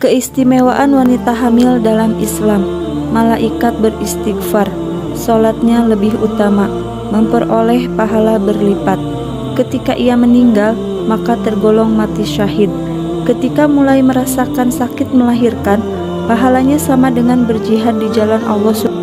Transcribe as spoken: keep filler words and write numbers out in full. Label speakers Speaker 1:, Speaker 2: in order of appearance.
Speaker 1: Keistimewaan wanita hamil dalam Islam. Malaikat beristighfar, sholatnya lebih utama, memperoleh pahala berlipat. Ketika ia meninggal, maka tergolong mati syahid. Ketika mulai merasakan sakit melahirkan, pahalanya sama dengan berjihad di jalan Allah Subhanahu